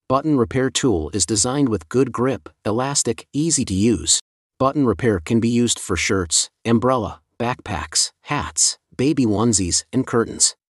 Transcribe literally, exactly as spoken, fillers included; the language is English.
Button repair tool is designed with good grip, elastic, easy to use. Button repair can be used for shirts, umbrella, backpacks, hats, baby onesies, and curtains.